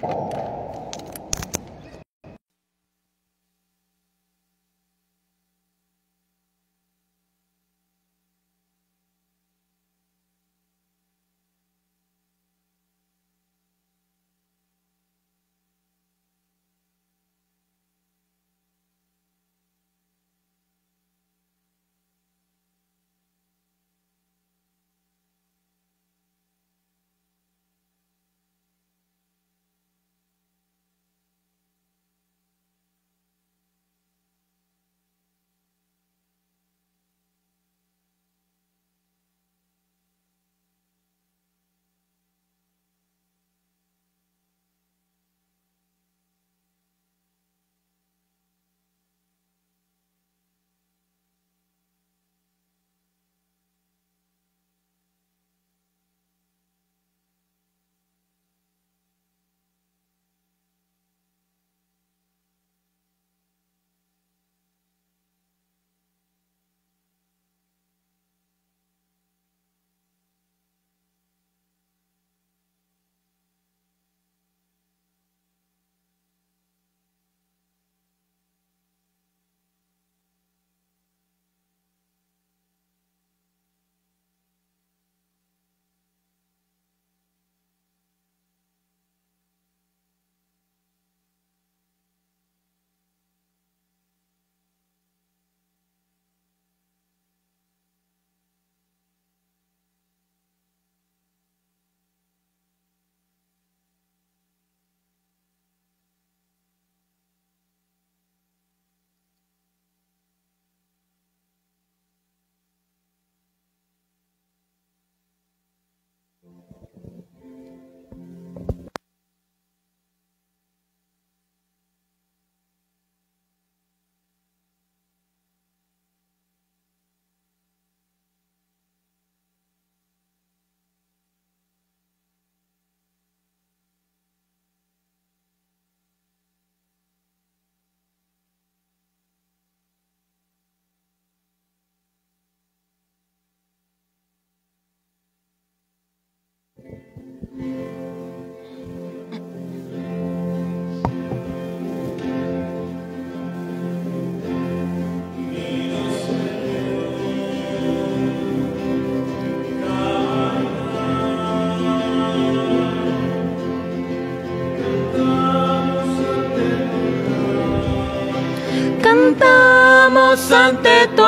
Cantamos ante tu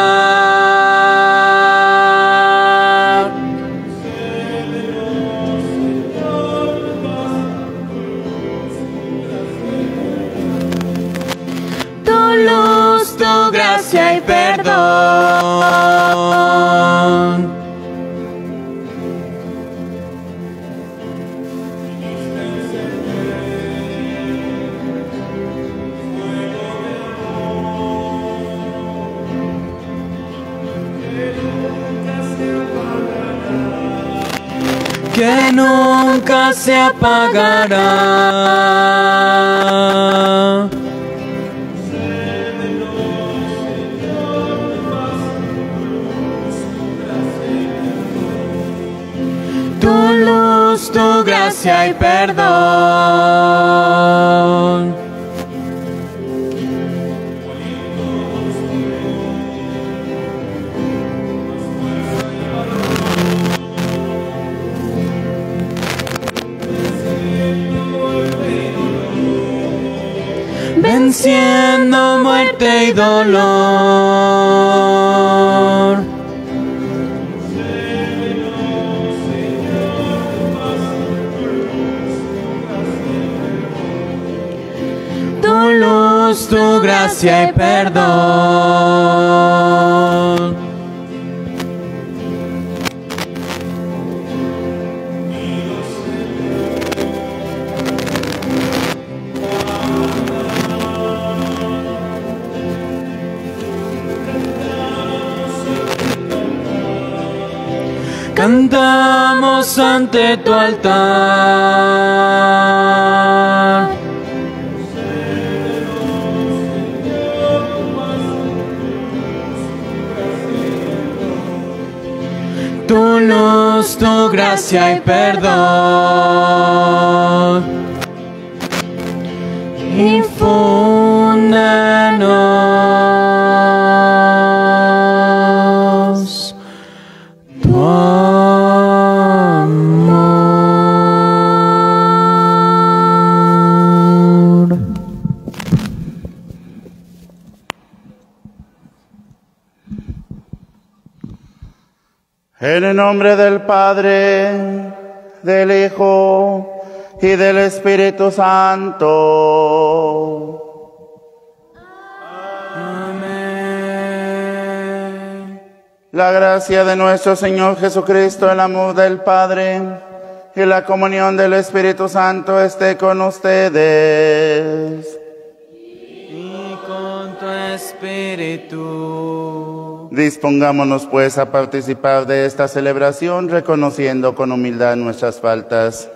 altar. Tu luz, tu gracia y perdón. Que nunca se apagará. Tu luz, tu gracia y perdón. Venciendo muerte y dolor. Tu luz, tu gracia y perdón. Cantamos ante tu altar. Tu luz, tu gracia y perdón. En el nombre del Padre, del Hijo y del Espíritu Santo. Amén. La gracia de nuestro Señor Jesucristo, el amor del Padre y la comunión del Espíritu Santo esté con ustedes. Y con tu espíritu. Dispongámonos pues a participar de esta celebración, reconociendo con humildad nuestras faltas.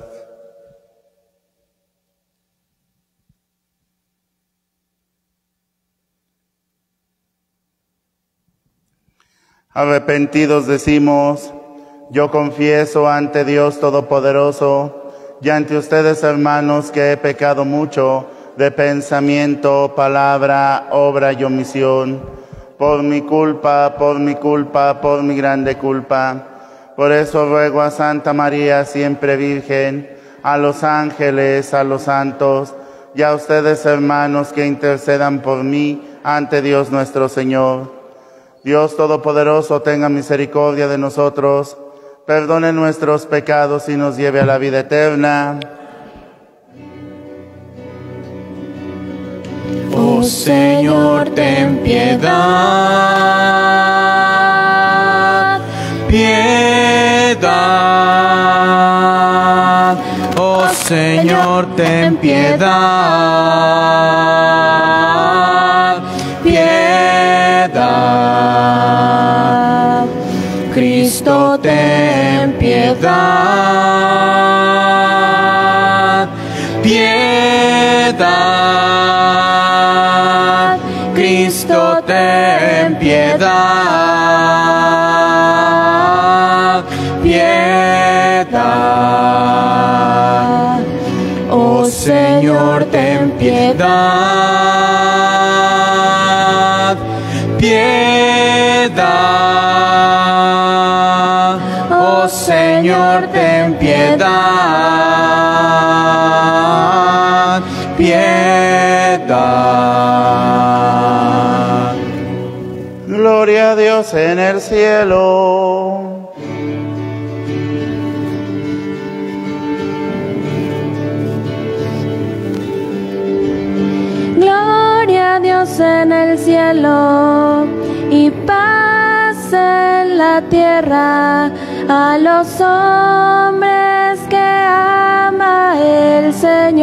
Arrepentidos decimos: yo confieso ante Dios Todopoderoso y ante ustedes, hermanos, que he pecado mucho de pensamiento, palabra, obra y omisión, por mi culpa, por mi grande culpa. Por eso ruego a Santa María, siempre Virgen, a los ángeles, a los santos y a ustedes, hermanos, que intercedan por mí ante Dios nuestro Señor. Dios Todopoderoso, tenga misericordia de nosotros, perdone nuestros pecados y nos lleve a la vida eterna. Oh Señor, ten piedad, piedad. Oh Señor, ten piedad, piedad. Cristo, ten piedad, piedad. Cristo, ten piedad, piedad. Oh Señor, ten piedad, piedad. Oh Señor, ten piedad, piedad. Gloria a Dios en el cielo. Gloria a Dios en el cielo y paz en la tierra a los hombres que ama el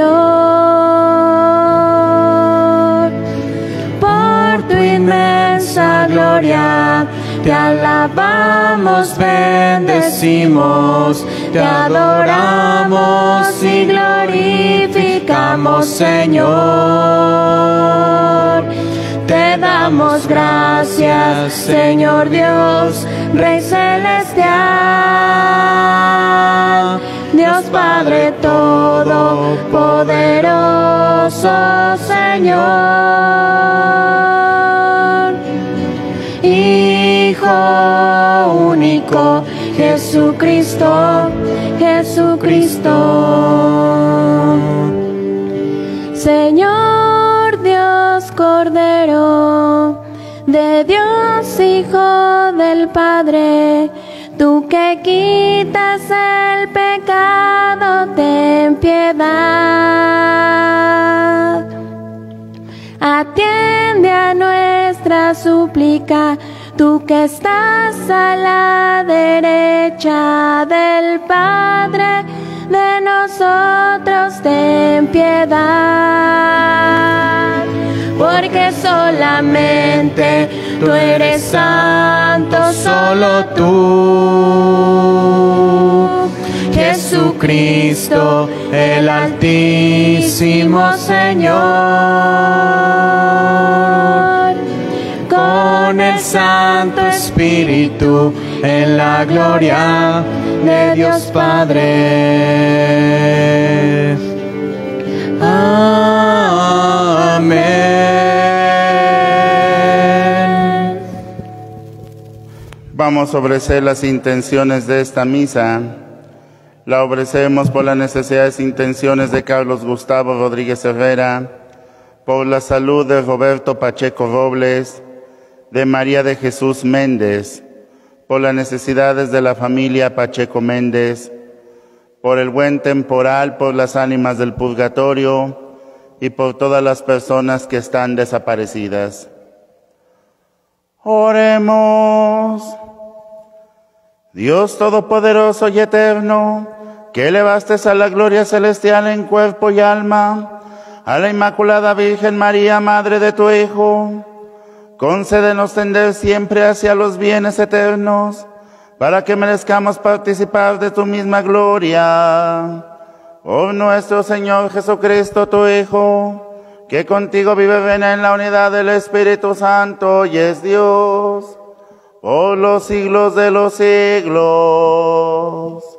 Señor. Por tu inmensa gloria te alabamos, bendecimos, te adoramos y glorificamos, Señor. Te damos gracias, Señor Dios, Rey celestial, Dios Padre todopoderoso, Señor. Hijo único, Jesucristo, Jesucristo. Señor Dios Cordero de Dios, Hijo del Padre, tú que quitas el pecado, ten piedad. Atiende a nuestra súplica, tú que estás a la derecha del Padre, de nosotros ten piedad. Porque solamente tú eres santo, solo tú, Jesucristo, el Altísimo Señor. Con el Santo Espíritu, en la gloria de Dios Padre. Amén. Vamos a ofrecer las intenciones de esta misa. La ofrecemos por las necesidades e intenciones de Carlos Gustavo Rodríguez Herrera, por la salud de Roberto Pacheco Robles, de María de Jesús Méndez, por las necesidades de la familia Pacheco Méndez, por el buen temporal, por las ánimas del purgatorio y por todas las personas que están desaparecidas. Oremos. Dios Todopoderoso y Eterno, que elevaste a la gloria celestial en cuerpo y alma a la Inmaculada Virgen María, Madre de tu Hijo, concédenos tender siempre hacia los bienes eternos, para que merezcamos participar de tu misma gloria. Por nuestro Señor Jesucristo, tu Hijo, que contigo vive y reina en la unidad del Espíritu Santo y es Dios, por los siglos de los siglos.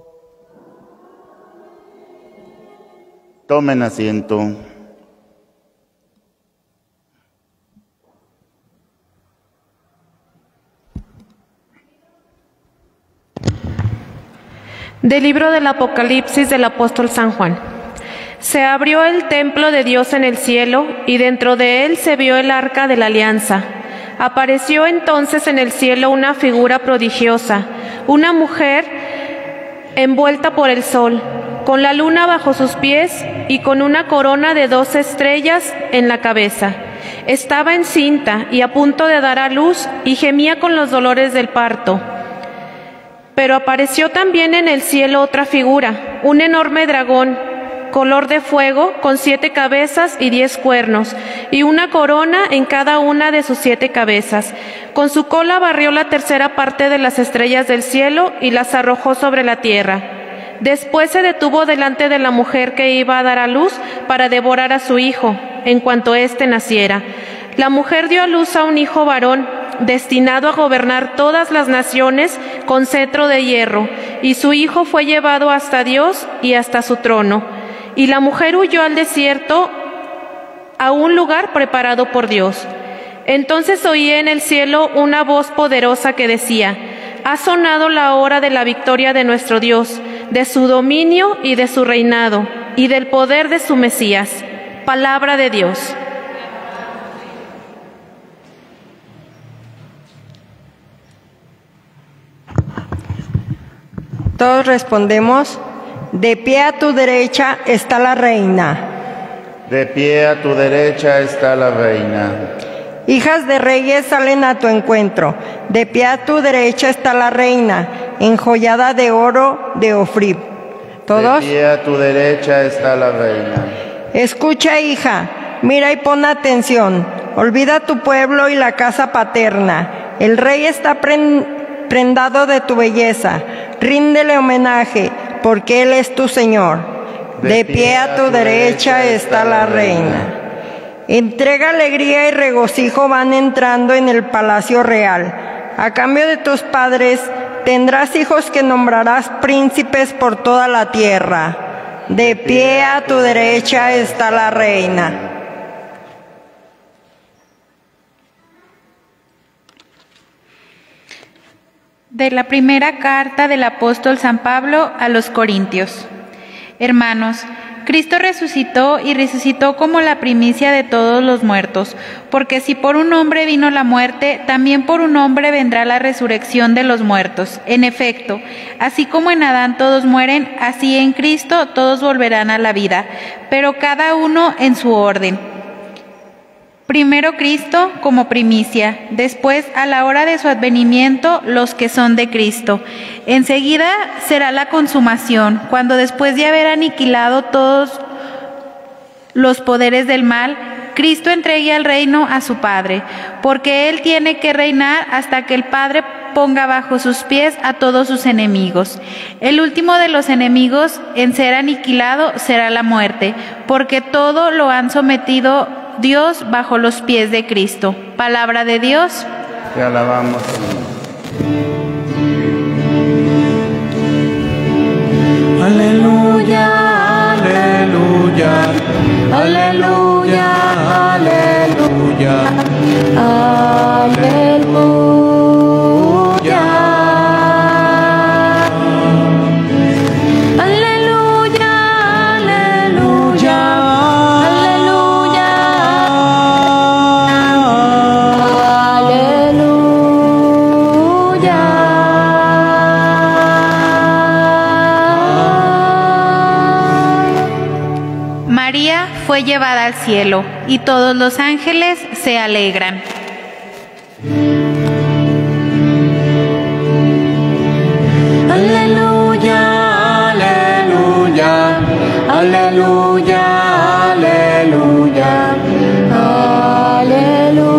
Tomen asiento. Del libro del Apocalipsis del apóstol San Juan. Se abrió el templo de Dios en el cielo, y dentro de él se vio el arca de la alianza. Apareció entonces en el cielo una figura prodigiosa, una mujer envuelta por el sol, con la luna bajo sus pies y con una corona de 12 estrellas en la cabeza. Estaba encinta y a punto de dar a luz, y gemía con los dolores del parto. Pero apareció también en el cielo otra figura, un enorme dragón, color de fuego, con 7 cabezas y 10 cuernos, y una corona en cada una de sus 7 cabezas. Con su cola barrió la tercera parte de las estrellas del cielo y las arrojó sobre la tierra. Después se detuvo delante de la mujer que iba a dar a luz para devorar a su hijo, en cuanto éste naciera. La mujer dio a luz a un hijo varón, destinado a gobernar todas las naciones con cetro de hierro, y su hijo fue llevado hasta Dios y hasta su trono. Y la mujer huyó al desierto, a un lugar preparado por Dios. Entonces oí en el cielo una voz poderosa que decía: ha sonado la hora de la victoria de nuestro Dios, de su dominio y de su reinado, y del poder de su Mesías. Palabra de Dios. Todos respondemos: de pie a tu derecha está la reina. De pie a tu derecha está la reina. Hijas de reyes salen a tu encuentro. De pie a tu derecha está la reina, enjollada de oro de Ofir. ¿Todos? De pie a tu derecha está la reina. Escucha, hija, mira y pon atención. Olvida tu pueblo y la casa paterna. El rey está prendado de tu belleza. Ríndele homenaje, porque él es tu Señor. De pie a tu derecha está la reina. Entrega, alegría y regocijo van entrando en el palacio real. A cambio de tus padres tendrás hijos que nombrarás príncipes por toda la tierra. De pie a tu derecha está la reina. De la primera carta del apóstol San Pablo a los Corintios. Hermanos, Cristo resucitó y resucitó como la primicia de todos los muertos, porque si por un hombre vino la muerte, también por un hombre vendrá la resurrección de los muertos. En efecto, así como en Adán todos mueren, así en Cristo todos volverán a la vida, pero cada uno en su orden. Primero Cristo como primicia, después a la hora de su advenimiento los que son de Cristo. Enseguida será la consumación, cuando después de haber aniquilado todos los poderes del mal, Cristo entregue el reino a su Padre, porque Él tiene que reinar hasta que el Padre ponga bajo sus pies a todos sus enemigos. El último de los enemigos en ser aniquilado será la muerte, porque todo lo han sometido Dios bajo los pies de Cristo. Palabra de Dios. Te alabamos, Señor. Aleluya, aleluya, aleluya, aleluya, aleluya. Aleluya. fue llevada al cielo, y todos los ángeles se alegran. Aleluya, aleluya, aleluya, aleluya, aleluya.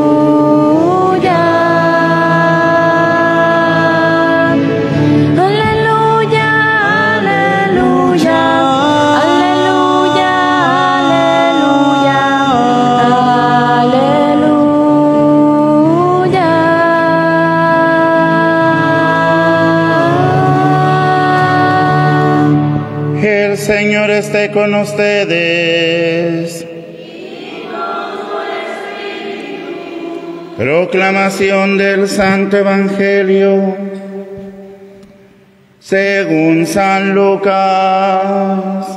El Señor esté con ustedes. Proclamación del Santo Evangelio según San Lucas.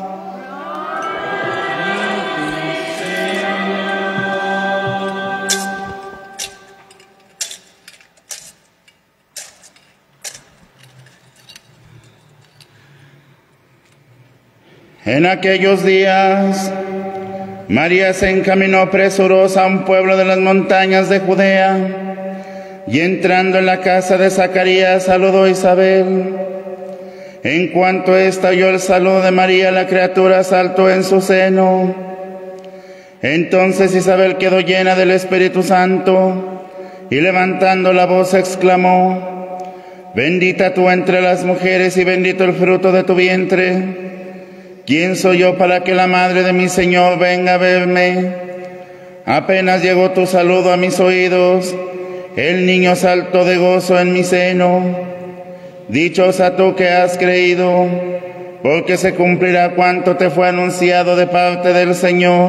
En aquellos días, María se encaminó presurosa a un pueblo de las montañas de Judea, y entrando en la casa de Zacarías saludó a Isabel. En cuanto ésta oyó el saludo de María, la criatura saltó en su seno. Entonces Isabel quedó llena del Espíritu Santo, y levantando la voz exclamó: Bendita tú entre las mujeres y bendito el fruto de tu vientre. ¿Quién soy yo para que la madre de mi Señor venga a verme? Apenas llegó tu saludo a mis oídos, el niño saltó de gozo en mi seno. Dichosa tú que has creído, porque se cumplirá cuanto te fue anunciado de parte del Señor.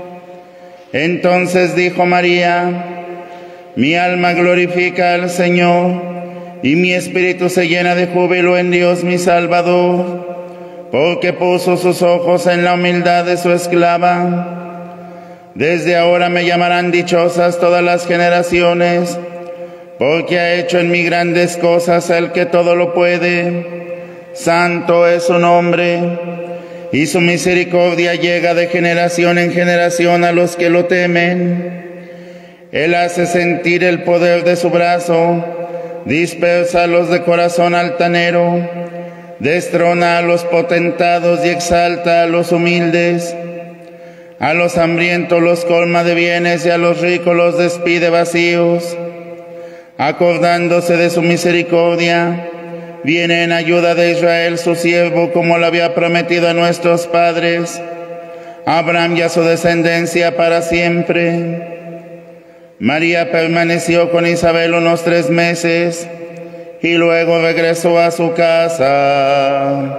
Entonces dijo María: Mi alma glorifica al Señor, y mi espíritu se llena de júbilo en Dios mi Salvador, porque puso sus ojos en la humildad de su esclava. Desde ahora me llamarán dichosas todas las generaciones, porque ha hecho en mí grandes cosas el que todo lo puede. Santo es su nombre, y su misericordia llega de generación en generación a los que lo temen. Él hace sentir el poder de su brazo, dispersa a los de corazón altanero, destrona a los potentados y exalta a los humildes. A los hambrientos los colma de bienes y a los ricos los despide vacíos. Acordándose de su misericordia, viene en ayuda de Israel su siervo, como lo había prometido a nuestros padres, a Abraham y a su descendencia para siempre. María permaneció con Isabel unos 3 meses, y luego regresó a su casa.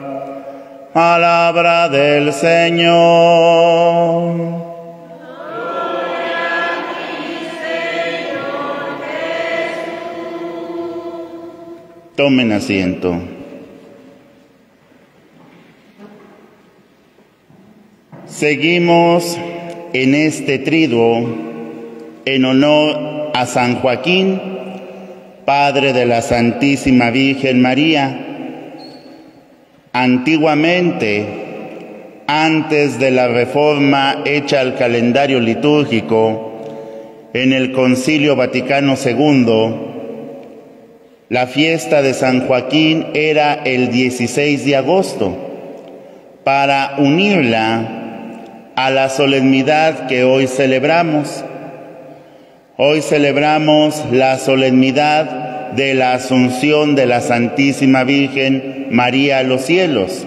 Palabra del Señor. Gloria a ti, Señor Jesús. Tomen asiento. Seguimos en este triduo en honor a San Joaquín, padre de la Santísima Virgen María. Antiguamente, antes de la reforma hecha al calendario litúrgico en el Concilio Vaticano II, la fiesta de San Joaquín era el 16 de agosto, para unirla a la solemnidad que hoy celebramos. Hoy celebramos la solemnidad de la Asunción de la Santísima Virgen María a los cielos.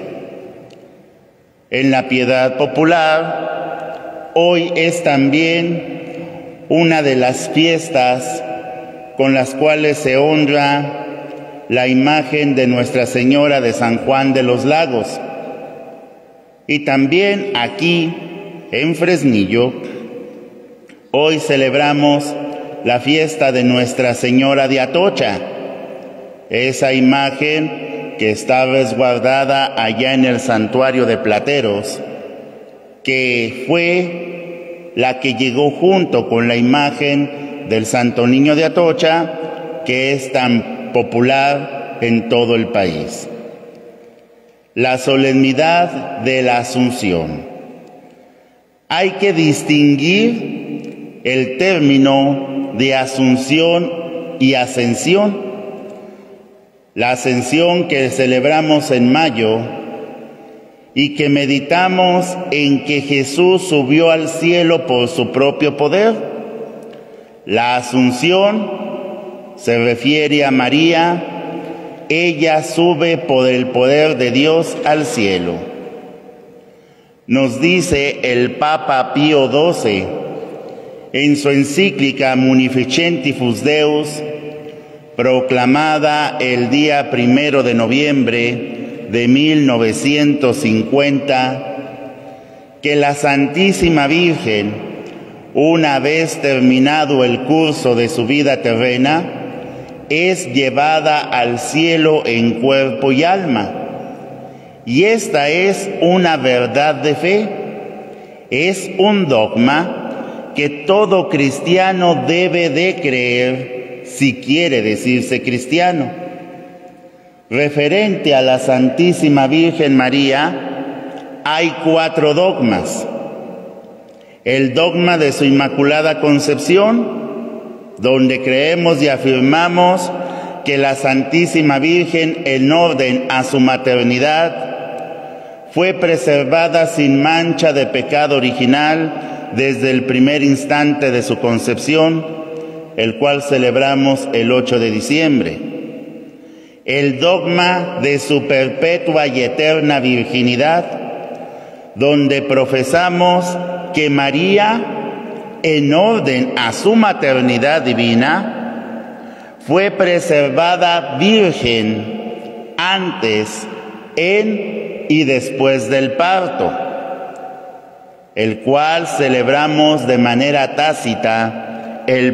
En la piedad popular, hoy es también una de las fiestas con las cuales se honra la imagen de Nuestra Señora de San Juan de los Lagos. Y también aquí, en Fresnillo, hoy celebramos la fiesta de Nuestra Señora de Atocha, esa imagen que está resguardada allá en el santuario de Plateros, que fue la que llegó junto con la imagen del Santo Niño de Atocha, que es tan popular en todo el país. La solemnidad de la Asunción. hay que distinguir el término de asunción y ascensión. La ascensión que celebramos en mayo y que meditamos en que Jesús subió al cielo por su propio poder. La asunción se refiere a María. Ella sube por el poder de Dios al cielo. Nos dice el Papa Pío XII en su encíclica Munificentifus Deus, proclamada el día 1 de noviembre de 1950, que la Santísima Virgen, una vez terminado el curso de su vida terrena, es llevada al cielo en cuerpo y alma. Y esta es una verdad de fe, es un dogma que todo cristiano debe de creer si quiere decirse cristiano. Referente a la Santísima Virgen María, hay 4 dogmas. El dogma de su Inmaculada Concepción, donde creemos y afirmamos que la Santísima Virgen, en orden a su maternidad, fue preservada sin mancha de pecado original desde el primer instante de su concepción, el cual celebramos el 8 de diciembre. El dogma de su perpetua y eterna virginidad, donde profesamos que María, en orden a su maternidad divina, fue preservada virgen antes, en y después del parto, el cual celebramos de manera tácita el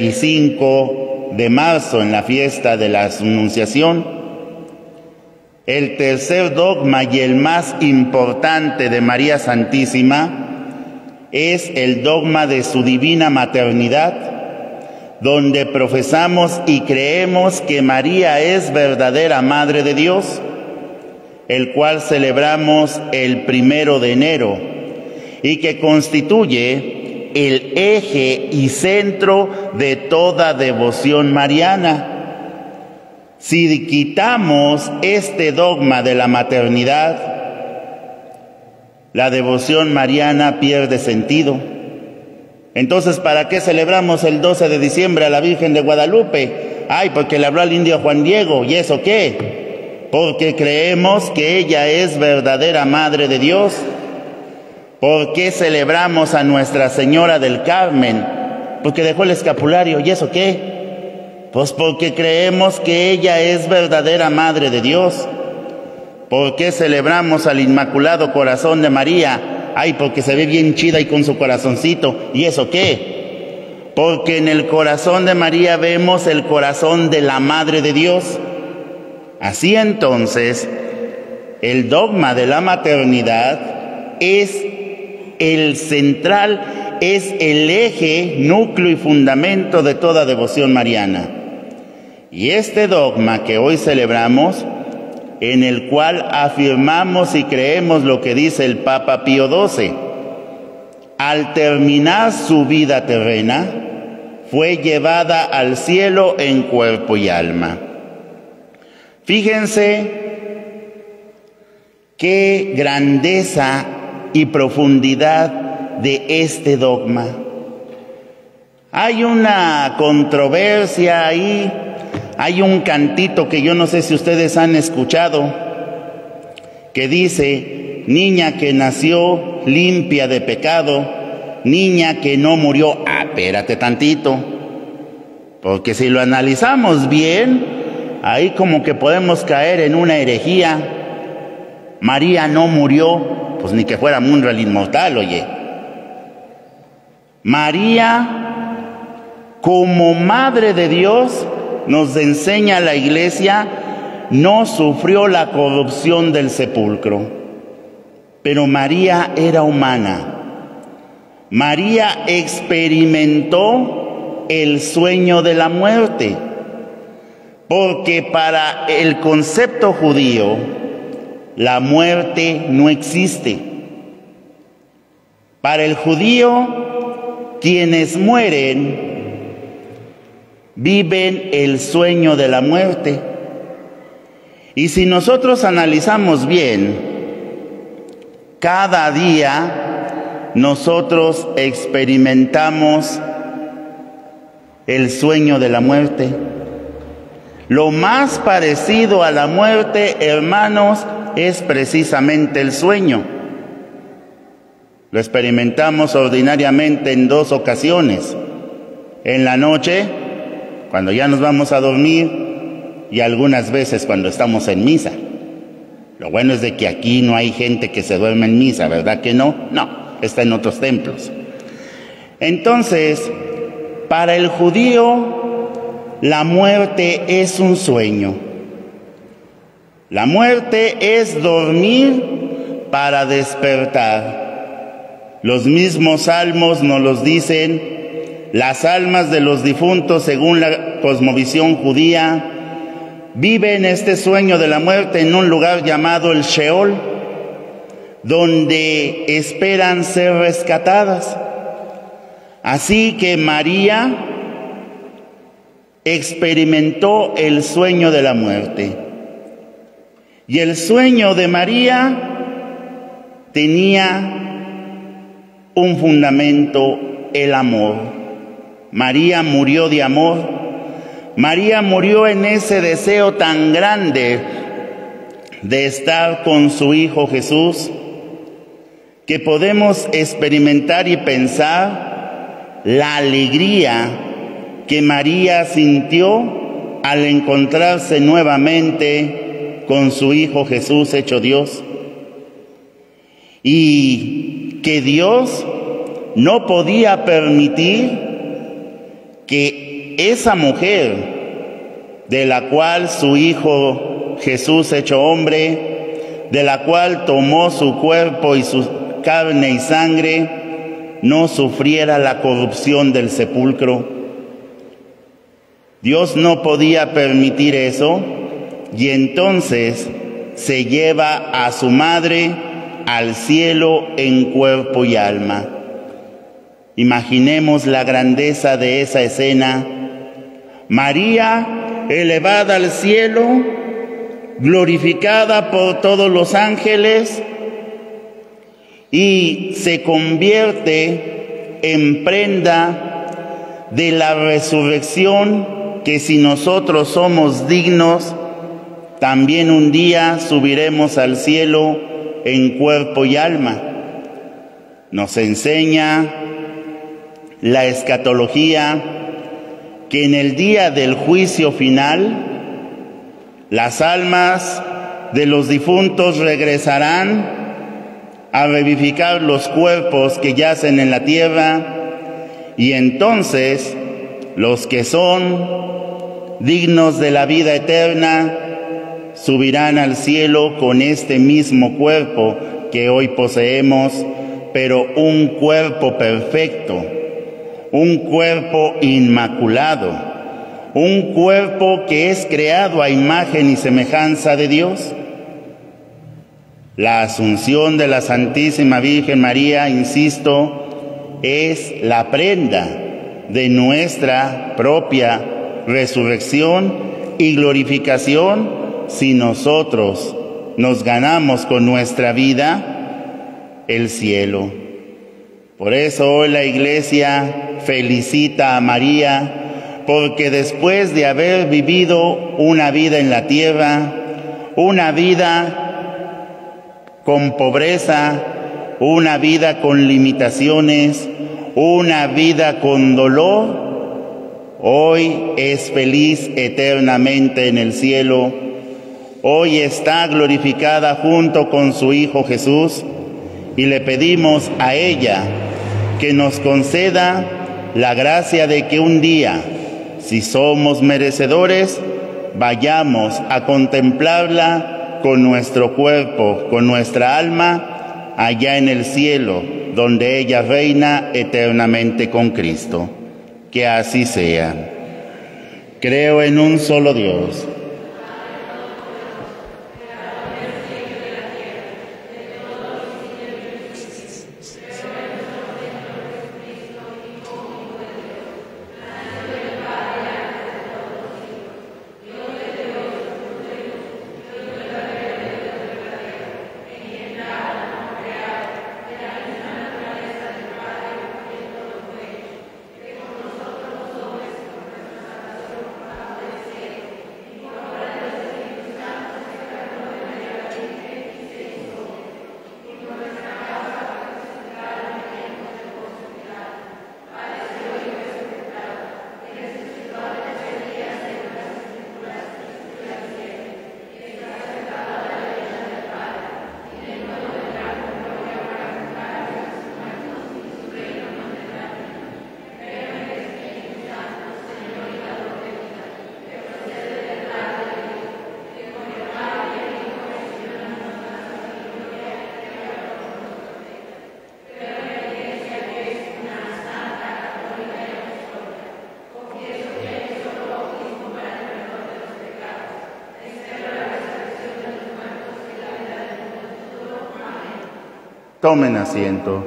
25 de marzo en la fiesta de la Anunciación. El tercer dogma y el más importante de María Santísima es el dogma de su divina maternidad, donde profesamos y creemos que María es verdadera Madre de Dios, el cual celebramos el 1 de enero y que constituye el eje y centro de toda devoción mariana. Si quitamos este dogma de la maternidad, la devoción mariana pierde sentido. Entonces, ¿para qué celebramos el 12 de diciembre a la Virgen de Guadalupe? Ay, porque le habló al indio Juan Diego. ¿Y eso qué? Porque creemos que ella es verdadera Madre de Dios. ¿Por qué celebramos a Nuestra Señora del Carmen? Porque dejó el escapulario. ¿Y eso qué? Pues porque creemos que ella es verdadera Madre de Dios. ¿Por qué celebramos al Inmaculado Corazón de María? Ay, porque se ve bien chida y con su corazoncito. ¿Y eso qué? Porque en el corazón de María vemos el corazón de la Madre de Dios. Así entonces, el dogma de la maternidad es el central, es el eje, núcleo y fundamento de toda devoción mariana. Y este dogma que hoy celebramos, en el cual afirmamos y creemos lo que dice el Papa Pío XII, al terminar su vida terrena, fue llevada al cielo en cuerpo y alma. Fíjense qué grandeza y profundidad de este dogma. Hay una controversia ahí, hay un cantito que yo no sé si ustedes han escuchado, que dice: niña que nació limpia de pecado, niña que no murió. Ah, espérate tantito, porque si lo analizamos bien, ahí como que podemos caer en una herejía. María no murió, pues ni que fuera Munra inmortal, oye. María, como Madre de Dios, nos enseña la Iglesia, no sufrió la corrupción del sepulcro. Pero María era humana. María experimentó el sueño de la muerte. Porque para el concepto judío, la muerte no existe. Para el judío, quienes mueren viven el sueño de la muerte. Y si nosotros analizamos bien, cada día nosotros experimentamos el sueño de la muerte. Lo más parecido a la muerte, hermanos, es precisamente el sueño. Lo experimentamos ordinariamente en 2 ocasiones. En la noche, cuando ya nos vamos a dormir, y algunas veces cuando estamos en misa. Lo bueno es de que aquí no hay gente que se duerme en misa, ¿verdad que no? No, está en otros templos. Entonces, para el judío, la muerte es un sueño. La muerte es dormir para despertar. Los mismos salmos nos los dicen. Las almas de los difuntos, según la cosmovisión judía, viven este sueño de la muerte en un lugar llamado el Sheol, donde esperan ser rescatadas. Así que María experimentó el sueño de la muerte. Y el sueño de María tenía un fundamento, el amor. María murió de amor. María murió en ese deseo tan grande de estar con su Hijo Jesús, que podemos experimentar y pensar la alegría que María sintió al encontrarse nuevamente con su Hijo Jesús hecho Dios. Y que Dios no podía permitir que esa mujer, de la cual su Hijo Jesús hecho hombre, de la cual tomó su cuerpo y su carne y sangre, no sufriera la corrupción del sepulcro. Dios no podía permitir eso, y entonces se lleva a su madre al cielo en cuerpo y alma. Imaginemos la grandeza de esa escena. María elevada al cielo, glorificada por todos los ángeles, y se convierte en prenda de la resurrección, que si nosotros somos dignos, también un día subiremos al cielo en cuerpo y alma. Nos enseña la escatología que en el día del juicio final, las almas de los difuntos regresarán a revivificar los cuerpos que yacen en la tierra, y entonces los que son dignos de la vida eterna subirán al cielo con este mismo cuerpo que hoy poseemos, pero un cuerpo perfecto, un cuerpo inmaculado, un cuerpo que es creado a imagen y semejanza de Dios. La asunción de la Santísima Virgen María, insisto, es la prenda de nuestra propia resurrección y glorificación si nosotros nos ganamos con nuestra vida el cielo. Por eso hoy la Iglesia felicita a María, porque después de haber vivido una vida en la tierra, una vida con pobreza, una vida con limitaciones, una vida con dolor, hoy es feliz eternamente en el cielo. Hoy está glorificada junto con su Hijo Jesús, y le pedimos a ella que nos conceda la gracia de que un día, si somos merecedores, vayamos a contemplarla con nuestro cuerpo, con nuestra alma, allá en el cielo, donde ella reina eternamente con Cristo. Que así sea. Creo en un solo Dios. Tomen asiento.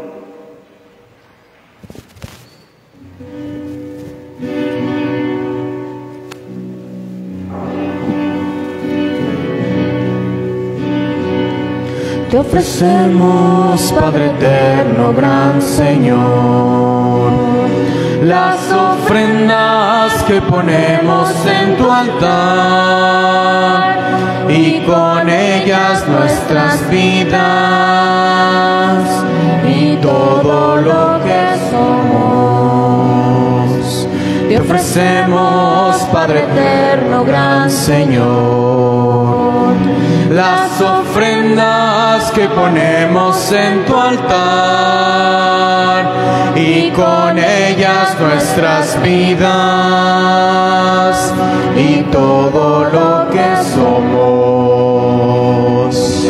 Te ofrecemos, Padre eterno, gran Señor, las ofrendas que ponemos en tu altar y con ellas nuestras vidas y todo lo que somos. Te ofrecemos, Padre eterno, gran Señor, las ofrendas que ponemos en tu altar y con ellas nuestras vidas y todo lo que somos.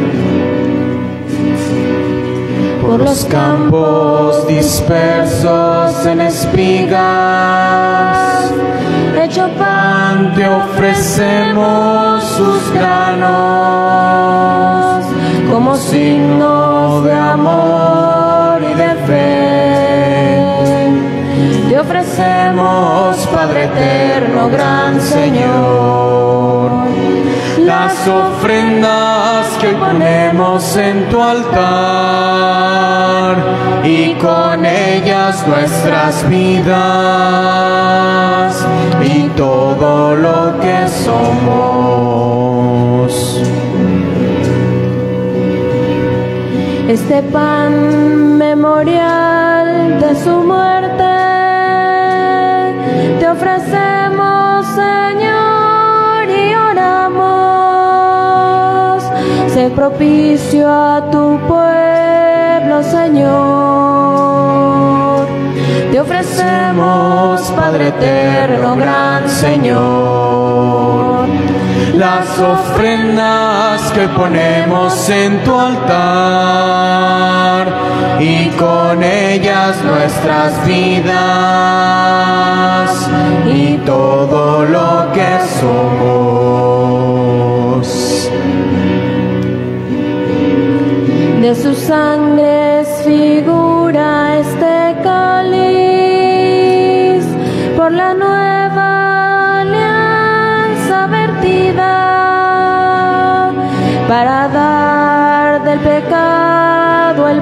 Por los campos dispersos en espigas, hecho pan te ofrecemos sus granos, como signo de amor y de fe. Te ofrecemos, Padre eterno, gran Señor, las ofrendas que ponemos en tu altar y con ellas nuestras vidas y todo lo que somos. Este pan memorial de su muerte te ofrecemos, Señor, y oramos. Sé propicio a tu pueblo, Señor. Te ofrecemos, Padre eterno, gran Señor, las ofrendas que ponemos en tu altar y con ellas nuestras vidas y todo lo que somos. De su sangre es figura este cáliz, por la nueva alianza vertida, para dar del pecado el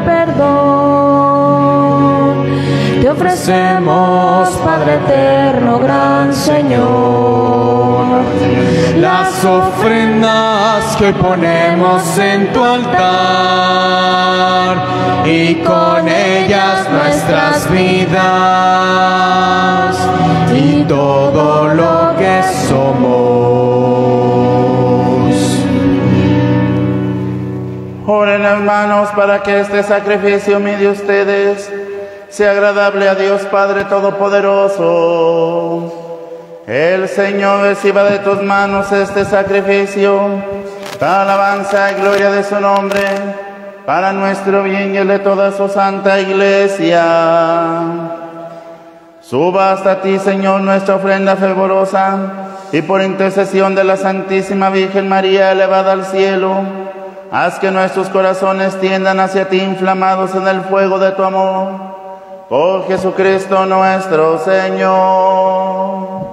perdón. Te ofrecemos, Padre eterno, gran Señor, las ofrendas que ponemos en tu altar y con ellas nuestras vidas y todo lo que somos. Oren, hermanos, para que este sacrificio mío de ustedes sea agradable a Dios Padre Todopoderoso. El Señor reciba de tus manos este sacrificio para alabanza y gloria de su nombre, para nuestro bien y el de toda su santa iglesia. Suba hasta ti, Señor, nuestra ofrenda fervorosa, y por intercesión de la Santísima Virgen María elevada al cielo, haz que nuestros corazones tiendan hacia ti inflamados en el fuego de tu amor. Por Jesucristo nuestro Señor.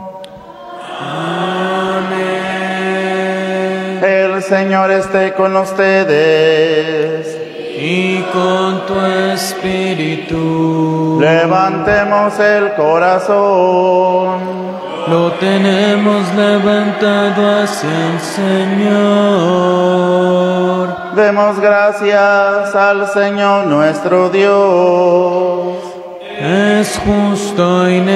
Amén. El Señor esté con ustedes. Y con tu espíritu. Levantemos el corazón. Lo tenemos levantado hacia el Señor. Demos gracias al Señor nuestro Dios. Es justo y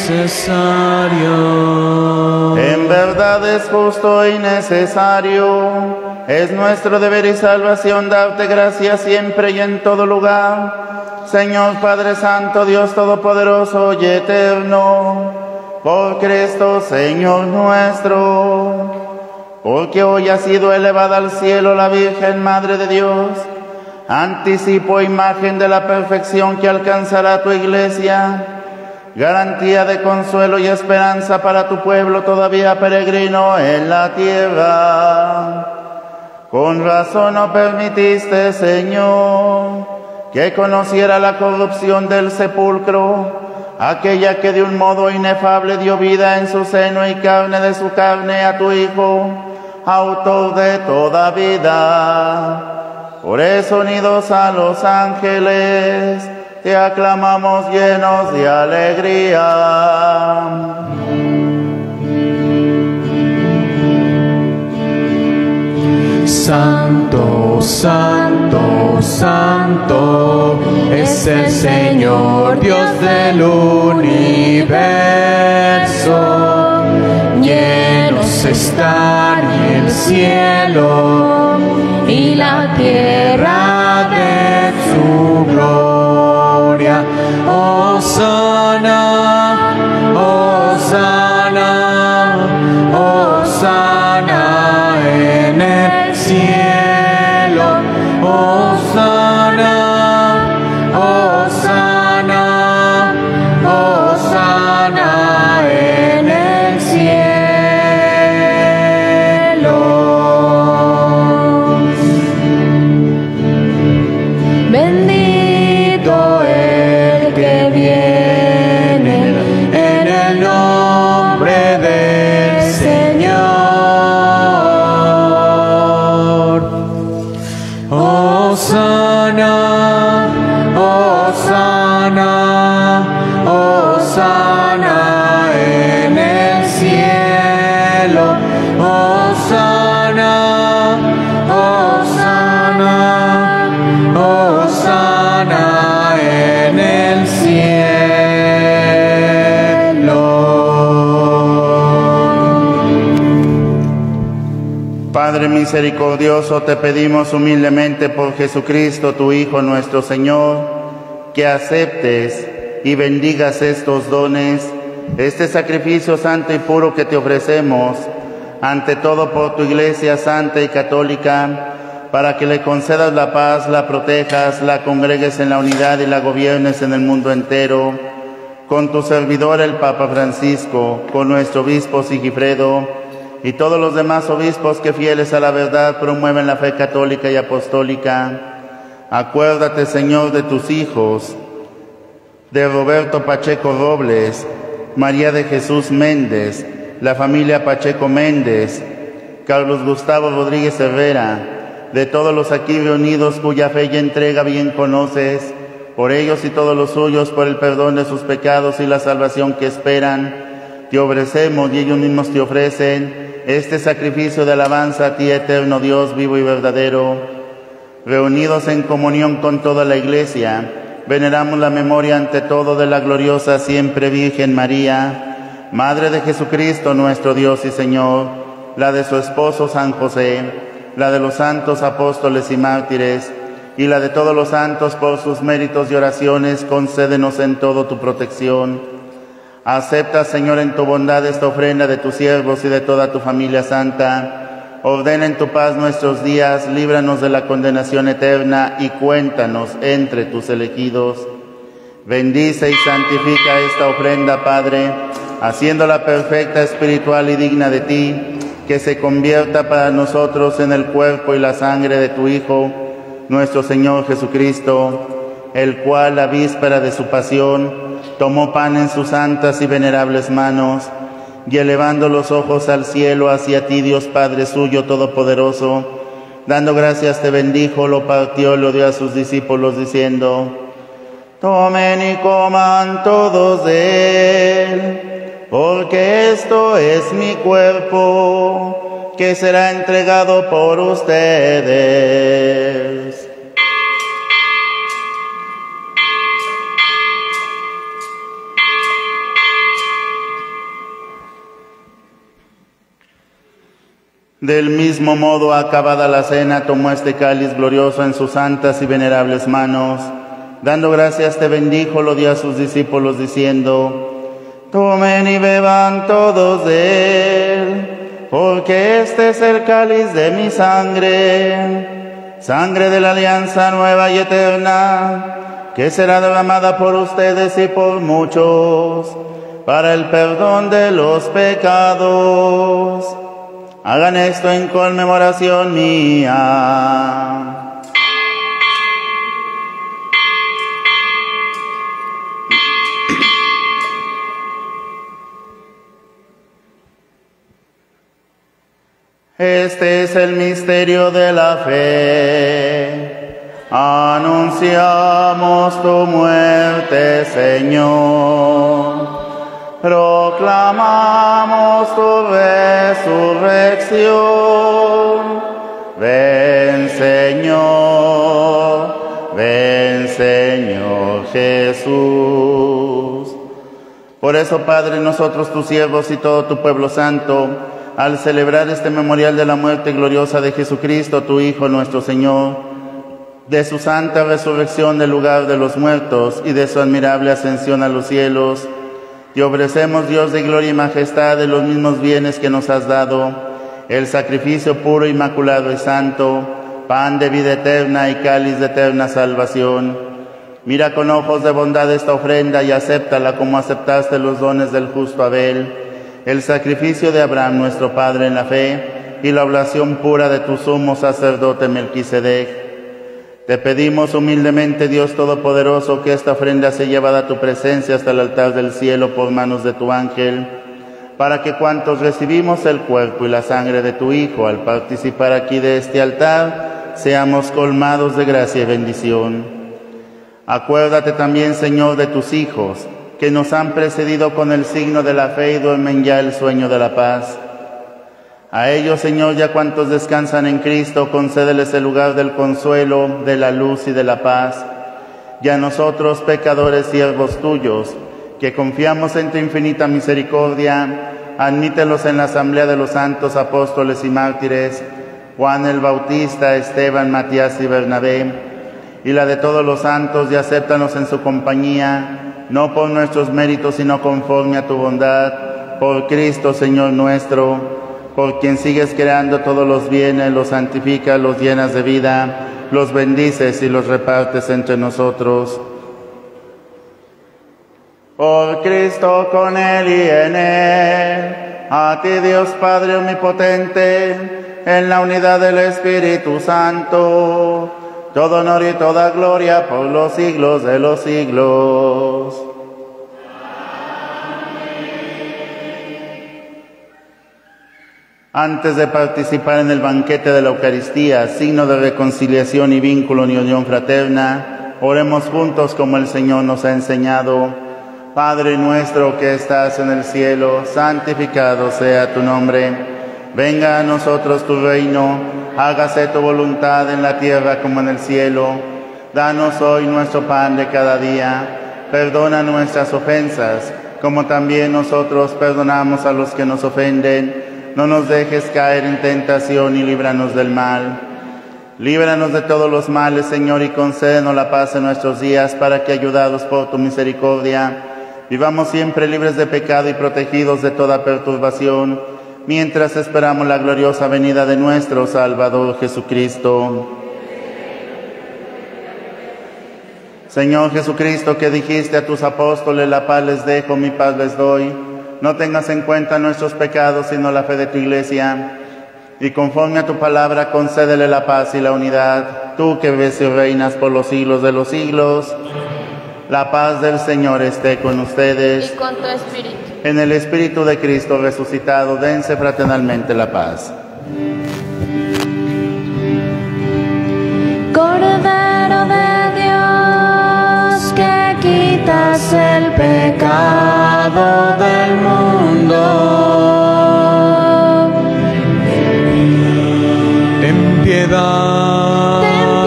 necesario. En verdad es justo y necesario. Es nuestro deber y salvación darte gracias siempre y en todo lugar, Señor Padre Santo, Dios Todopoderoso y Eterno, por Cristo Señor nuestro, porque hoy ha sido elevada al cielo la Virgen Madre de Dios, anticipo e imagen de la perfección que alcanzará tu iglesia, garantía de consuelo y esperanza para tu pueblo todavía peregrino en la tierra. Con razón no permitiste, Señor, que conociera la corrupción del sepulcro, aquella que de un modo inefable dio vida en su seno y carne de su carne a tu Hijo, autor de toda vida. Por eso, unidos a los ángeles, te aclamamos llenos de alegría. Santo, santo, santo, es el Señor Dios del universo. Llenos están el cielo y la tierra de su gloria. Hosana, hosana, hosana en el cielo. Hosana, hosana, hosana en el cielo. Bendito el que viene en el nombre del Señor. Hosana, hosana, hosana en el cielo. Hosana, hosana, hosana en el cielo. Padre misericordioso, te pedimos humildemente por Jesucristo, tu Hijo nuestro Señor, que aceptes y bendigas estos dones, este sacrificio santo y puro que te ofrecemos, ante todo por tu Iglesia santa y católica, para que le concedas la paz, la protejas, la congregues en la unidad y la gobiernes en el mundo entero, con tu servidor el Papa Francisco, con nuestro obispo Sigifredo, y todos los demás obispos que fieles a la verdad promueven la fe católica y apostólica. Acuérdate, Señor, de tus hijos, de Roberto Pacheco Robles, María de Jesús Méndez, la familia Pacheco Méndez, Carlos Gustavo Rodríguez Herrera, de todos los aquí reunidos cuya fe y entrega bien conoces, por ellos y todos los suyos, por el perdón de sus pecados y la salvación que esperan, te ofrecemos y ellos mismos te ofrecen este sacrificio de alabanza a ti, eterno Dios, vivo y verdadero. Reunidos en comunión con toda la Iglesia, veneramos la memoria ante todo de la gloriosa siempre Virgen María, Madre de Jesucristo nuestro Dios y Señor, la de su esposo San José, la de los santos apóstoles y mártires, y la de todos los santos por sus méritos y oraciones, concédenos en todo tu protección. Acepta, Señor, en tu bondad esta ofrenda de tus siervos y de toda tu familia santa. Ordena en tu paz nuestros días, líbranos de la condenación eterna y cuéntanos entre tus elegidos. Bendice y santifica esta ofrenda, Padre, haciéndola perfecta, espiritual y digna de ti, que se convierta para nosotros en el cuerpo y la sangre de tu Hijo, nuestro Señor Jesucristo, el cual, la víspera de su pasión, tomó pan en sus santas y venerables manos, y elevando los ojos al cielo hacia ti, Dios Padre suyo todopoderoso, dando gracias te bendijo, lo partió, lo dio a sus discípulos, diciendo: tomen y coman todos de él, porque esto es mi cuerpo, que será entregado por ustedes. Del mismo modo, acabada la cena, tomó este cáliz glorioso en sus santas y venerables manos. Dando gracias te bendijo, lo dio a sus discípulos, diciendo: tomen y beban todos de él, porque este es el cáliz de mi sangre, sangre de la alianza nueva y eterna, que será derramada por ustedes y por muchos, para el perdón de los pecados. Hagan esto en conmemoración mía. Este es el misterio de la fe. Anunciamos tu muerte, Señor. Proclamamos tu resurrección. Ven, Señor Jesús. Por eso, Padre, nosotros tus siervos y todo tu pueblo santo, al celebrar este memorial de la muerte gloriosa de Jesucristo, tu Hijo nuestro Señor, de su santa resurrección del lugar de los muertos y de su admirable ascensión a los cielos, te ofrecemos, Dios de gloria y majestad, de los mismos bienes que nos has dado, el sacrificio puro, inmaculado y santo, pan de vida eterna y cáliz de eterna salvación. Mira con ojos de bondad esta ofrenda y acéptala como aceptaste los dones del justo Abel, el sacrificio de Abraham, nuestro Padre en la fe, y la oblación pura de tu sumo sacerdote Melquisedec. Te pedimos humildemente, Dios Todopoderoso, que esta ofrenda sea llevada a tu presencia hasta el altar del cielo por manos de tu ángel, para que cuantos recibimos el cuerpo y la sangre de tu Hijo al participar aquí de este altar, seamos colmados de gracia y bendición. Acuérdate también, Señor, de tus hijos, que nos han precedido con el signo de la fe y duermen ya el sueño de la paz. A ellos, Señor, ya cuantos descansan en Cristo, concédeles el lugar del consuelo, de la luz y de la paz. Y a nosotros, pecadores siervos tuyos, que confiamos en tu infinita misericordia, admítelos en la asamblea de los santos apóstoles y mártires, Juan el Bautista, Esteban, Matías y Bernabé, y la de todos los santos, y acéptanos en su compañía, no por nuestros méritos, sino conforme a tu bondad, por Cristo, Señor nuestro, por quien sigues creando todos los bienes, los santificas, los llenas de vida, los bendices y los repartes entre nosotros. Por Cristo, con Él y en Él, a ti Dios Padre omnipotente, en la unidad del Espíritu Santo, todo honor y toda gloria por los siglos de los siglos. Antes de participar en el banquete de la Eucaristía, signo de reconciliación y vínculo y unión fraterna, oremos juntos como el Señor nos ha enseñado. Padre nuestro que estás en el cielo, santificado sea tu nombre. Venga a nosotros tu reino, hágase tu voluntad en la tierra como en el cielo. Danos hoy nuestro pan de cada día. Perdona nuestras ofensas, como también nosotros perdonamos a los que nos ofenden. No nos dejes caer en tentación y líbranos del mal. Líbranos de todos los males, Señor, y concédenos la paz en nuestros días, para que, ayudados por tu misericordia, vivamos siempre libres de pecado y protegidos de toda perturbación, mientras esperamos la gloriosa venida de nuestro Salvador Jesucristo. Señor Jesucristo, que dijiste a tus apóstoles, la paz les dejo, mi paz les doy, no tengas en cuenta nuestros pecados, sino la fe de tu Iglesia, y conforme a tu palabra, concédele la paz y la unidad, tú que vives y reinas por los siglos de los siglos. La paz del Señor esté con ustedes. Y con tu espíritu. En el Espíritu de Cristo resucitado, dense fraternalmente la paz. Cordero de Dios, que quitas el pecado del mundo, ten piedad,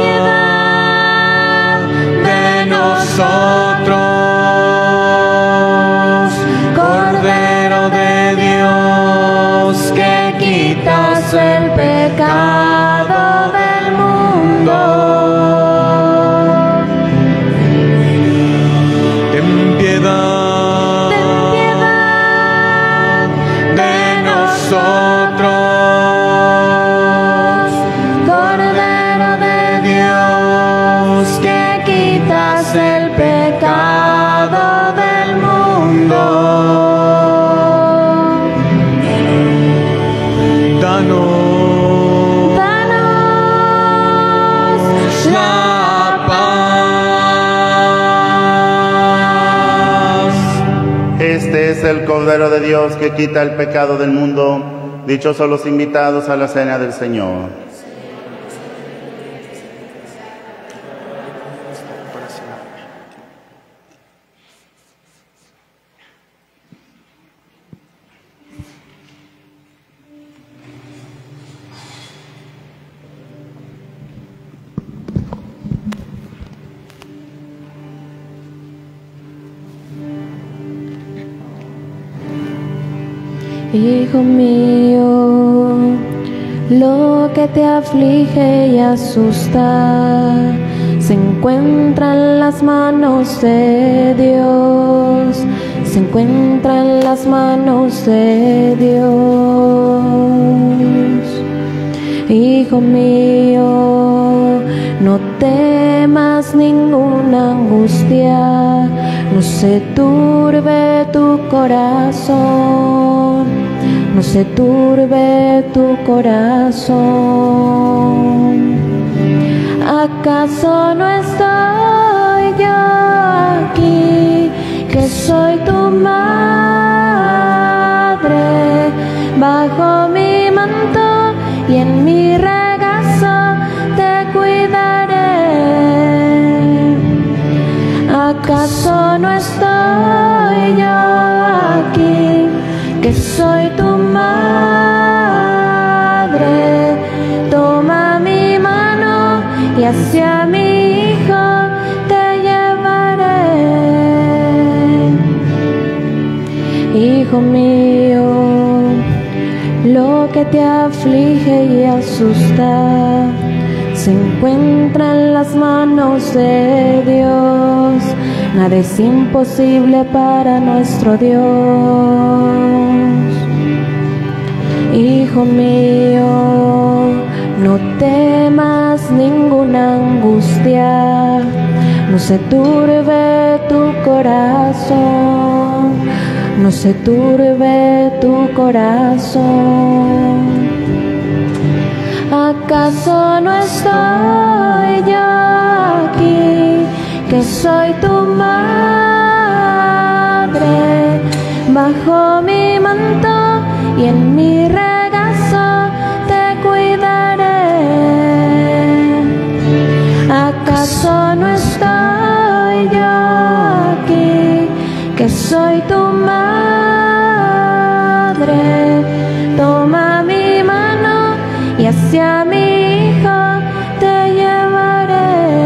de nosotros. Cordero de Dios, que quitas el pecado del mundo, ten piedad, de nosotros. Cordero de Dios, que quitas el pecado Cordero de Dios que quita el pecado del mundo. Dichosos los invitados a la cena del Señor. Hijo mío, lo que te aflige y asusta se encuentra en las manos de Dios, se encuentra en las manos de Dios. Hijo mío, no temas ninguna angustia, no se turbe tu corazón, no se turbe tu corazón. ¿Acaso no estoy yo aquí, que soy tu madre, bajo mi manto y en mi regazo te cuidaré? ¿Acaso no estoy yo aquí, que soy tu madre? Toma mi mano y hacia mi hijo te llevaré. Hijo mío, lo que te aflige y asusta se encuentra en las manos de Dios. Nada es imposible para nuestro Dios. Hijo mío, no temas ninguna angustia, no se turbe tu corazón, no se turbe tu corazón. ¿Acaso no estoy yo aquí, que soy tu madre, bajo mi manto y en mi regazo te cuidaré? ¿Acaso no estoy yo aquí, que soy tu madre? Toma mi mano y hacia mi hijo te llevaré.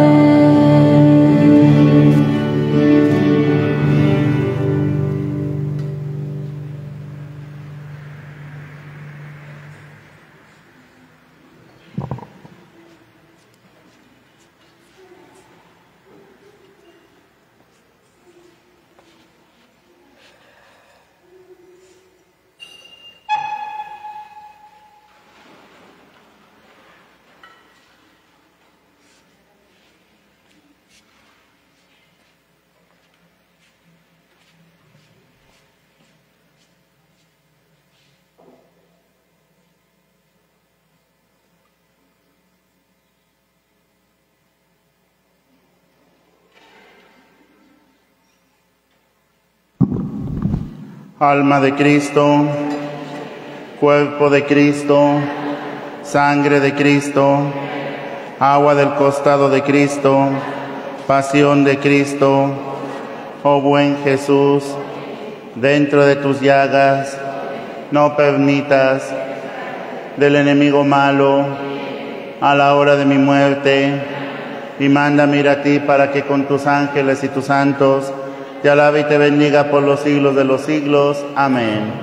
Alma de Cristo, cuerpo de Cristo, sangre de Cristo, agua del costado de Cristo, pasión de Cristo, oh buen Jesús, dentro de tus llagas no permitas del enemigo malo a la hora de mi muerte, y mándame ir a ti para que con tus ángeles y tus santos te alabe y te bendiga por los siglos de los siglos. Amén.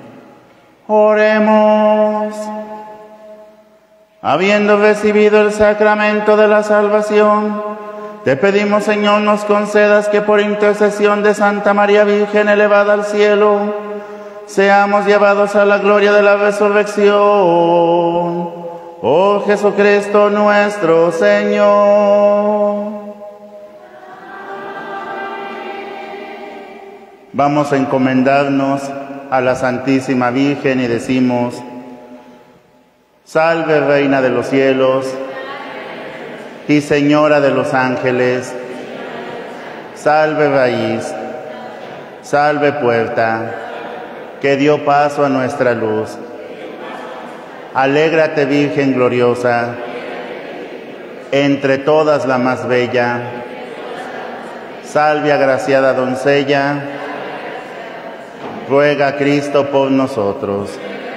Oremos. Habiendo recibido el sacramento de la salvación, te pedimos, Señor, nos concedas que por intercesión de Santa María Virgen elevada al cielo, seamos llevados a la gloria de la resurrección. Oh Jesucristo nuestro Señor. Vamos a encomendarnos a la Santísima Virgen y decimos: Salve, Reina de los cielos y Señora de los ángeles, salve raíz, salve puerta, que dio paso a nuestra luz. Alégrate, Virgen gloriosa, entre todas la más bella. Salve, agraciada doncella, ruega a Cristo por nosotros.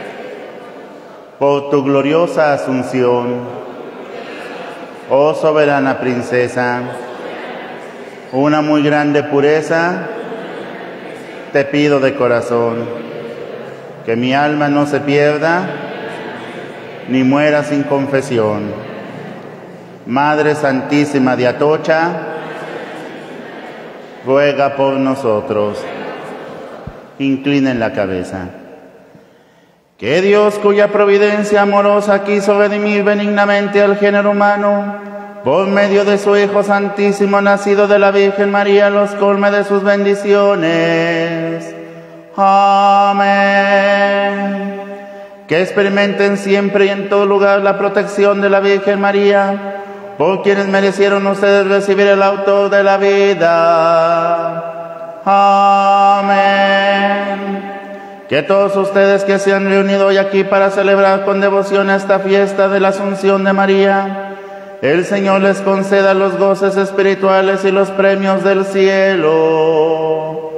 Por tu gloriosa asunción, oh soberana princesa, una muy grande pureza, te pido de corazón, que mi alma no se pierda, ni muera sin confesión. Madre Santísima de Atocha, ruega por nosotros. Inclinen la cabeza. Que Dios, cuya providencia amorosa quiso redimir benignamente al género humano, por medio de su Hijo Santísimo, nacido de la Virgen María, los colme de sus bendiciones. Amén. Que experimenten siempre y en todo lugar la protección de la Virgen María, por quienes merecieron ustedes recibir el autor de la vida. Amén. Que todos ustedes que se han reunido hoy aquí para celebrar con devoción esta fiesta de la Asunción de María, el Señor les conceda los goces espirituales y los premios del cielo.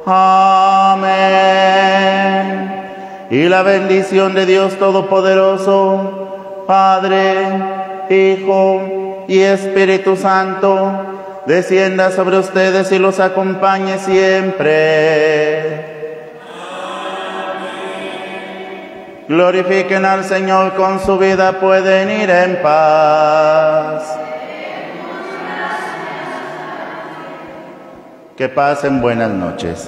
Amén. Y la bendición de Dios Todopoderoso, Padre, Hijo y Espíritu Santo, descienda sobre ustedes y los acompañe siempre. Glorifiquen al Señor con su vida, pueden ir en paz. Que pasen buenas noches.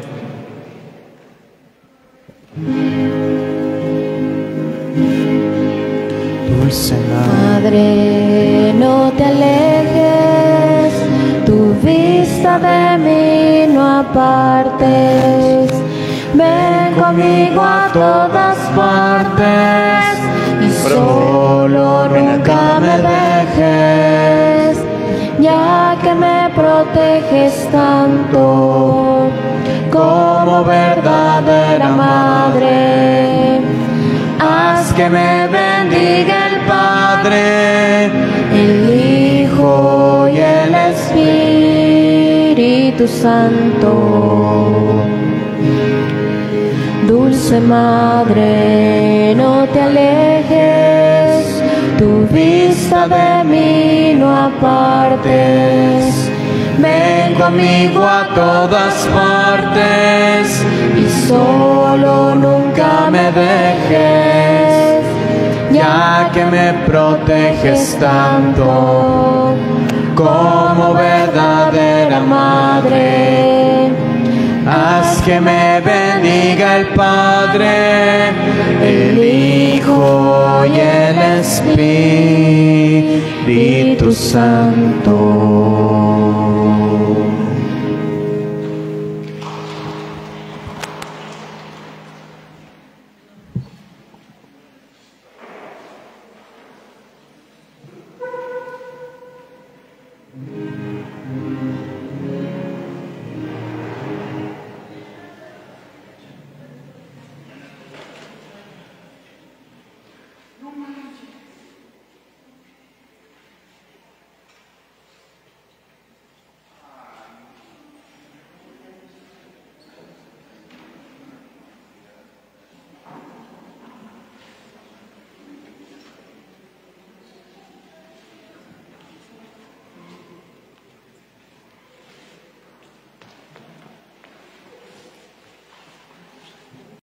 Dulce Madre, no te alejes, tu vista de mí no apartes. Ven conmigo a todas partes y solo nunca me dejes, ya que me proteges tanto como verdadera madre. Haz que me bendiga el Padre, el Hijo y el Espíritu Santo. Dulce Madre, no te alejes, tu vista de mí no apartes. Ven conmigo a todas partes y solo nunca me dejes, ya que me proteges tanto como verdadera madre. Haz que me bendiga el Padre, el Hijo y el Espíritu Santo.